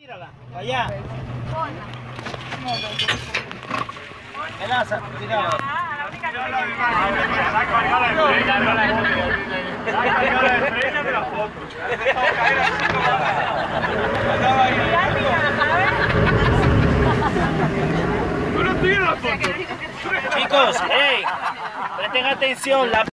Tírala, allá. Melaza, tírala. La foto. Chicos, hey, presten atención.